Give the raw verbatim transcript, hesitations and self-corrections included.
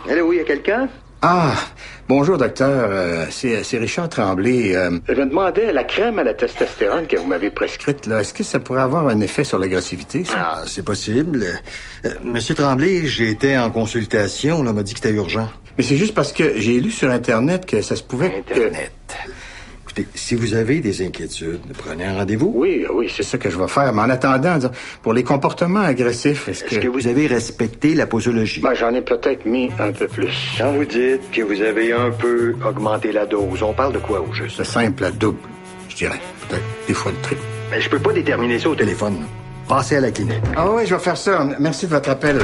Allô, oui, il y a quelqu'un? Ah, bonjour, docteur. Euh, c'est, c'est Richard Tremblay. Euh, je me demandais, la crème à la testostérone que vous m'avez prescrite, là, est-ce que ça pourrait avoir un effet sur l'agressivité, ça? Ah, c'est possible. Euh, Monsieur Tremblay, j'ai été en consultation, là, on m'a dit que c'était urgent. Mais c'est juste parce que j'ai lu sur Internet que ça se pouvait... Internet. Que... Écoutez, si vous avez des inquiétudes, prenez un rendez-vous. Oui, oui, c'est ça que je vais faire. Mais en attendant, pour les comportements agressifs, est-ce que... Est-ce que vous avez respecté la posologie? Ben, j'en ai peut-être mis un peu plus. Quand vous dites que vous avez un peu augmenté la dose, on parle de quoi au juste? C'est simple, à double, je dirais. Peut-être des fois le triple. Mais je peux pas déterminer ça au téléphone. Passez à la clinique. Ah oui, je vais faire ça. Merci de votre appel.